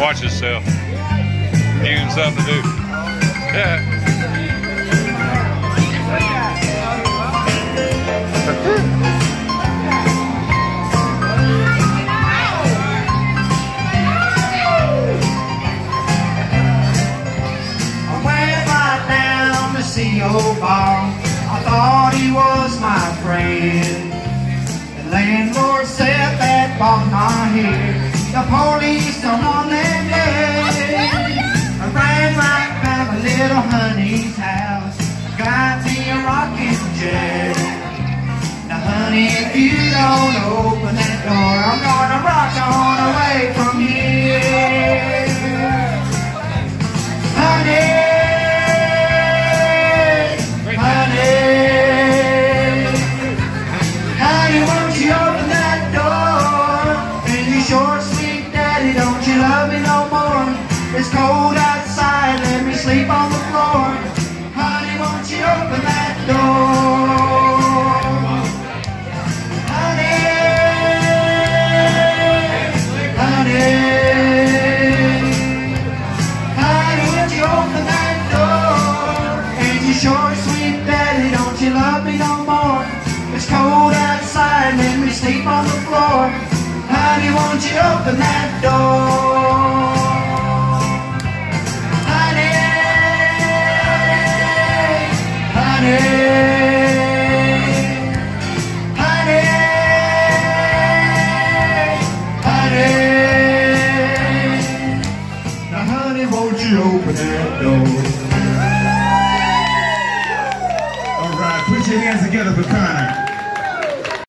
watch himself. Give him something to do. Yeah. Old bar, I thought he was my friend. The landlord said that bought my head. The police don't on their bed. I ran right by my little honey's house. Got me a rocking chair. Now honey, if you don't open that door, I'm gonna rock on away from here. Honey, love me no more. It's cold outside, let me sleep on the floor. Honey, won't you open that door? Honey, honey, honey, won't you open that door? Ain't you sure, sweet daddy, don't you love me no more? It's cold outside, let me sleep on the floor. Honey, won't you open that door? Honey, honey, honey, honey. Now honey, won't you open that door? All right, put your hands together for Connor.